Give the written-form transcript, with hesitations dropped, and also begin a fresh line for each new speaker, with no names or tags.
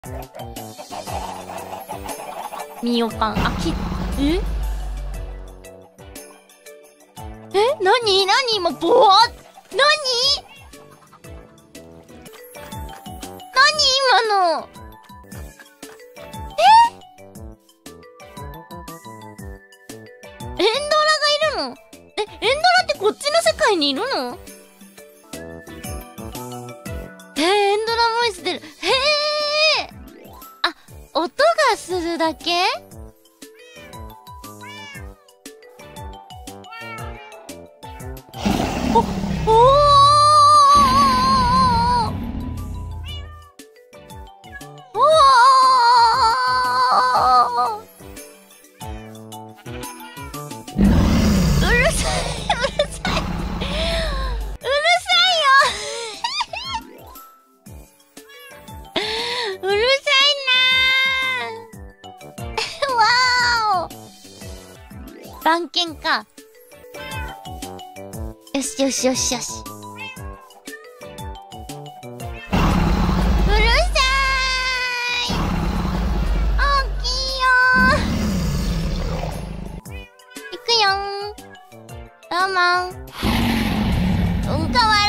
みよパン、なに今、ぼわっ、なに今の。エンドラがいるの？エンドラってこっちの世界にいるの？エンドラボイス出る。音がするだけ？お番犬か。よし。うるさい。大きいよー。行くよーん。どうもー。かわ